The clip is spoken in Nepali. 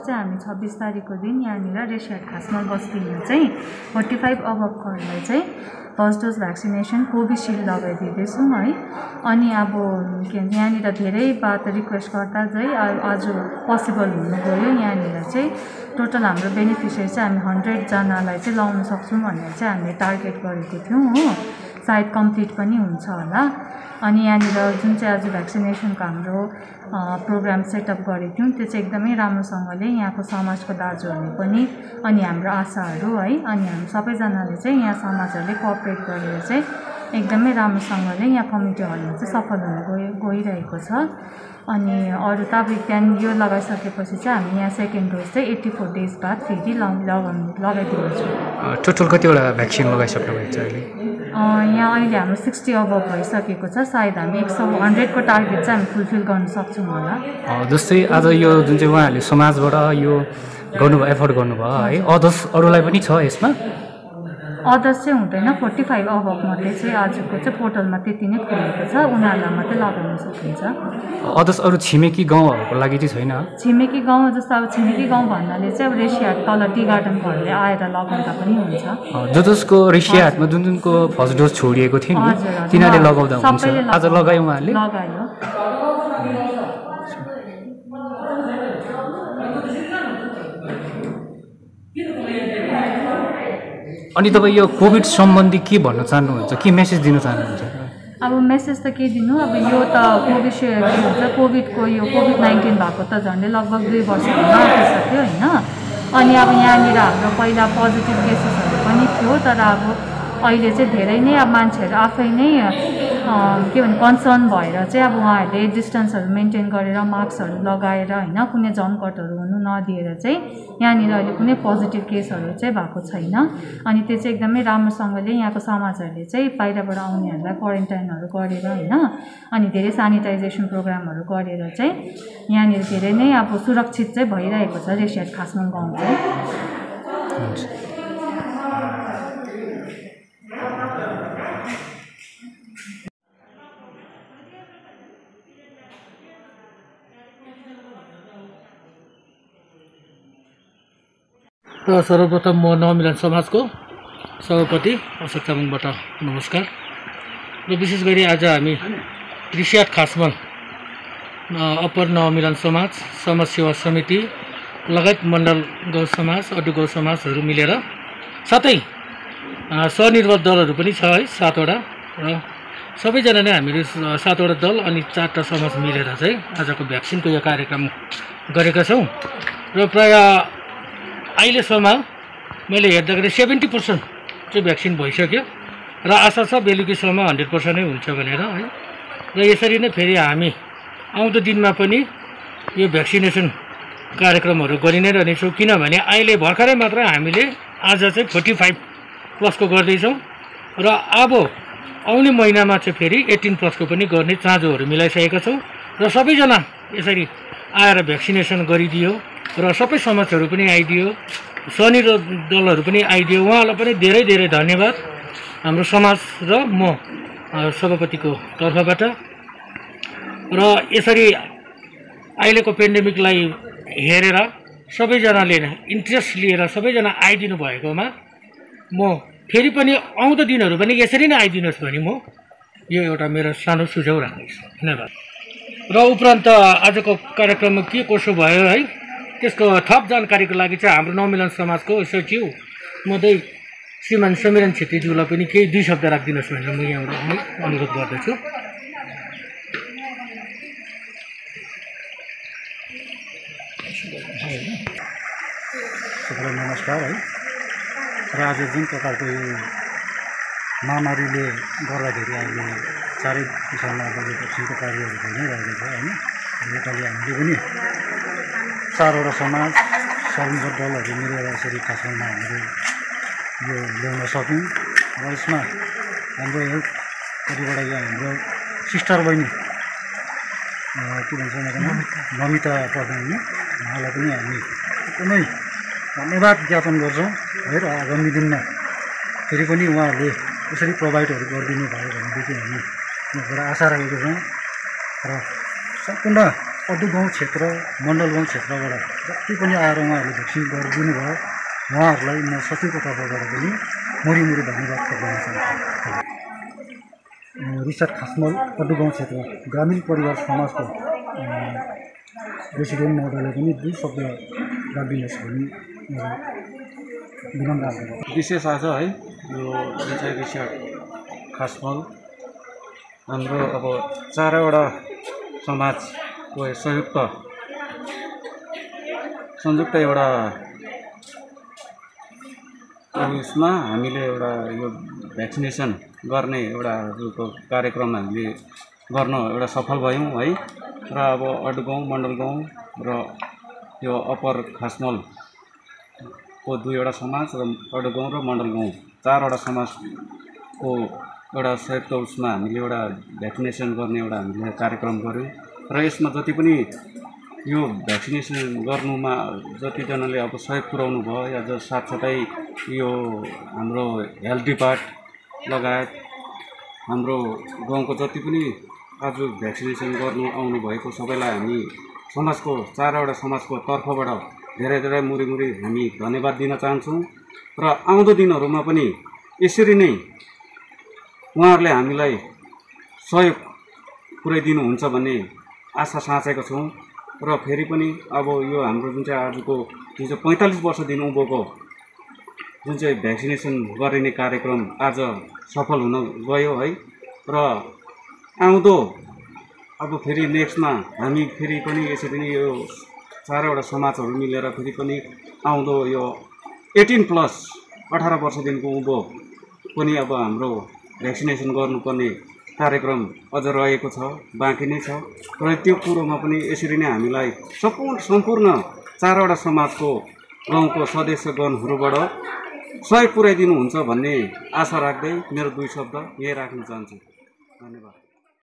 चाहिँ हामी 26 तारिकको दिन यहाँनिर रेसियाट खासमल बस्तीमा चाहिँ 45 अबभहरूलाई चाहिँ फर्स्ट डोज भ्याक्सिनेसन कोभिसिल्ड लगाइदिँदैछौँ है। अनि अब के भन्छ यहाँनिर धेरै बात रिक्वेस्ट गर्दा चाहिँ आज पोसिबल हुनु गयो। यहाँनिर चाहिँ टोटल हाम्रो बेनिफिसियरी चाहिँ हामी 100 जनालाई चाहिँ लाउन सक्छौँ भनेर चाहिँ हामीले टार्गेट गरेको थियौँ हो। सायद कम्प्लिट पनि हुन्छ होला। अनि यहाँनिर जुन चाहिँ आज भ्याक्सिनेसनको हाम्रो प्रोग्राम सेटअप गरेको थियौँ त्यो चाहिँ एकदमै राम्रोसँगले यहाँको समाजको दाजुहरूले पनि अनि हाम्रो आशाहरू है अनि हामी सबैजनाले चाहिँ यहाँ समाजहरूले कोअपरेट गरेर चाहिँ एकदमै राम्रोसँगले यहाँ कम्युनिटी हलमा चाहिँ सफल हुन गइरहेको छ। अनि अरू त अब त्यहाँदेखि यो लगाइसकेपछि चाहिँ हामी यहाँ सेकेन्ड डोज चाहिँ 84 डेज बाद फेरि लगाइदिन्छौँ। टोटल कतिवटा भ्याक्सिन लगाइसक्नु भएको छ अहिले? यहाँ अहिले हाम्रो 60 अबभ भइसकेको छ। सायद हामी 100 को टार्गेट चाहिँ हामी फुलफिल गर्न सक्छौँ होला। जस्तै आज यो जुन चाहिँ उहाँहरूले समाजबाट यो गर्नुभयो एफोर्ड गर्नुभयो है, अदर्स अरूलाई पनि छ यसमा? अदर्स चाहिँ हुँदैन, 45 अबभ मात्रै चाहिँ आजको चाहिँ पोर्टलमा त्यति नै खुलेको छ, उनीहरूलाई मात्रै लगाउन सकिन्छ। अदर्स अरू छिमेकी गाउँहरूको लागि चाहिँ छैन? छिमेकी गाउँ जस्तो अब छिमेकी गाउँ भन्नाले चाहिँ अब रेसियाट तल टी गार्डनकोहरूले आएर लगाउँदा पनि हुन्छ। जसको रेसियाटमा जुन जुनको फर्स्ट डोज छोडिएको थियो नि तिनीहरूले लगाउँदा हुन्छ। आज लगायो उहाँहरूले? लगायो। अनि तपाईँ यो कोभिड सम्बन्धी के भन्न चाहनुहुन्छ, के मेसेज दिन चाहनुहुन्छ? अब मेसेज त के दिनु, अब यो त कोभिसिल्ड के भन्छ कोभिडको यो कोभिड-19 भएको त झन्डै लगभग 2 वर्षभन्दा आइसक्यो होइन। अनि अब यहाँनिर हाम्रो पहिला पोजिटिभ केसेसहरू पनि थियो, तर अब अहिले चाहिँ धेरै नै अब मान्छेहरू आफै नै के भन्छ कन्सर्न भएर चाहिँ अब उहाँहरूले डिस्टेन्सहरू मेन्टेन गरेर मास्कहरू लगाएर होइन कुनै जमघटहरू हुनु नदिएर चाहिँ यहाँनिर अहिले कुनै पोजिटिभ केसहरू चाहिँ भएको छैन। अनि त्यो चाहिँ एकदमै राम्रोसँगले यहाँको समाजहरूले चाहिँ बाहिरबाट आउनेहरूलाई क्वारेन्टाइनहरू गरेर होइन अनि धेरै सेनिटाइजेसन प्रोग्रामहरू गरेर चाहिँ यहाँनिर धेरै नै अब सुरक्षित चाहिँ भइरहेको छ रेसियाट खासमल गाउँ चाहिँ। र सर्वप्रथम म नवमिलन समाजको सभापति अशोक तामाङबाट नमस्कार। र विशेष गरी आज हामी रेसियाट खासमल अप्पर नवमिलन समाज, समाज सेवा समिति लगायत मण्डल गाउँ समाज, अड्डु गाउँ समाजहरू मिलेर साथै स्वनिर्भर दलहरू पनि छ है 7वटा, र सबैजना नै हामीले 7वटा दल अनि 4टा समाज मिलेर चाहिँ आजको भ्याक्सिनको यो कार्यक्रम गरेका छौँ। र प्राय अहिलेसम्म मैले हेर्दाखेरि 70% चाहिँ भ्याक्सिन भइसक्यो र आशा छ बेलुकीसम्म 100% नै हुन्छ भनेर है। र यसरी नै फेरि हामी आउँदो दिनमा पनि यो भ्याक्सिनेसन कार्यक्रमहरू गरि नै रहनेछौँ, किनभने अहिले भर्खरै मात्र हामीले आज चाहिँ 45+ को गर्दैछौँ र अब आउने महिनामा चाहिँ फेरि 18+ को पनि गर्ने चाँजोहरू मिलाइसकेका छौँ। र सबैजना यसरी आएर भ्याक्सिनेसन गरिदियो र सबै समाजहरू पनि आइदियो, स्वनिर्भर दलहरू पनि आइदियो, उहाँहरूलाई पनि धेरै धेरै धन्यवाद हाम्रो समाज र म सभापतिको तर्फबाट। र यसरी अहिलेको पेन्डेमिकलाई हेरेर सबैजनाले इन्ट्रेस्ट लिएर सबैजना आइदिनु भएकोमा म फेरि पनि आउँदो दिनहरू पनि यसरी नै आइदिनुहोस् भने म यो एउटा मेरो सानो सुझाव राख्दैछु। धन्यवाद। र उपरान्त आजको कार्यक्रममा के कसो भयो है त्यसको थप जानकारीको लागि चाहिँ हाम्रो नवमिलन समाजको सचिव महोदय श्रीमान समीरन छेत्रीज्यूलाई पनि केही 2 शब्द राखिदिनुहोस् भनेर म यहाँबाट अनुरोध गर्दछु। सबैलाई नमस्कार है। र आज जुन प्रकारको यो महामारीले गर्दाखेरि अहिले चारै दिशामा अब भ्याक्सिनको कार्यहरू भइ नै रहेको छ होइन। योपालि हामीले पनि 4वटा समाज स्वनिर्भर दलहरू मिलेर यसरी खासमा हामीले यो ल्याउन सक्यौँ। र यसमा हाम्रो हेल्थ कतिवटा यहाँ हाम्रो सिस्टर बहिनी के भन्छ नमिता प्रधान उहाँलाई पनि हामी एकदमै धन्यवाद ज्ञापन गर्छौँ है। र आगामी दिनमा फेरि पनि उहाँहरूले यसरी प्रोभाइडहरू गरिदिनु भयो भनेदेखि हामी यहाँबाट आशा राखेको छौँ। र सम्पूर्ण अदु गाउँ क्षेत्र मण्डल गाउँ क्षेत्रबाट जति पनि आएर उहाँहरूले भ्याक्सिन गरिदिनु भयो उहाँहरूलाई म सचिवको तर्फबाट पनि मुरी धन्यवाद गर्न चाहन्छु। रिचर्ड खासमल अदु गाउँ क्षेत्र ग्रामीण परिवार समाजको प्रेसिडेन्ट महोदयले पनि 2 शब्द राखिदिनुहोस् भनी विनम्र आग्रह। विशेष आज है यो जुन चाहिँ रिचर्ड खासमल हाम्रो अब 4वटा समाजको संयुक्त एउटा उसमा हामीले एउटा यो भ्याक्सिनेसन गर्ने एउटा कार्यक्रम हामीले गर्न एउटा सफल भयौँ है। र अब अड्डु गाउँ मण्डल गाउँ र यो अप्पर खासमलको 2वटा समाज र अड्डु गाउँ र मण्डल गाउँ 4वटा समाजको एउटा संयुक्त उसमा हामीले एउटा भ्याक्सिनेसन गर्ने एउटा हामीले कार्यक्रम गऱ्यौँ। र यसमा जति पनि यो भ्याक्सिनेसन गर्नुमा जतिजनाले अब सहयोग पुर्याउनु भयो या साथसाथै यो हाम्रो हेल्थ डिपार्ट लगायत हाम्रो गाउँको जति पनि आज भ्याक्सिनेसन गर्नु आउनु भएको सबैलाई हामी समाजको 4वटा समाजको तर्फबाट धेरै मुरी हामी धन्यवाद दिन चाहन्छौँ। र आउँदो दिनहरूमा पनि यसरी नै उहाँहरूले हामीलाई सहयोग पुर्याइदिनुहुन्छ भन्ने आशा साँचेका छौँ। र फेरि पनि अब यो हाम्रो जुन चाहिँ आजको जुन चाहिँ 45 वर्षदेखि उँभोको जुन चाहिँ भ्याक्सिनेसन गरिने कार्यक्रम आज सफल हुन गयो है। र आउँदो अब फेरि नेक्स्टमा हामी फेरि पनि यसरी नै यो 4वटा समाजहरू मिलेर फेरि पनि आउँदो यो 18+ 18 वर्षदेखिको उँभो पनि अब हाम्रो भ्याक्सिनेसन गर्नुपर्ने कार्यक्रम अझ रहेको छ, बाँकी नै छ। र त्यो कुरोमा पनि यसरी नै हामीलाई सम्पूर्ण 4वटा समाजको गाउँको सदस्यगणहरूबाट सहयोग पुर्याइदिनुहुन्छ भन्ने आशा राख्दै मेरो 2 शब्द यही राख्न चाहन्छु। धन्यवाद।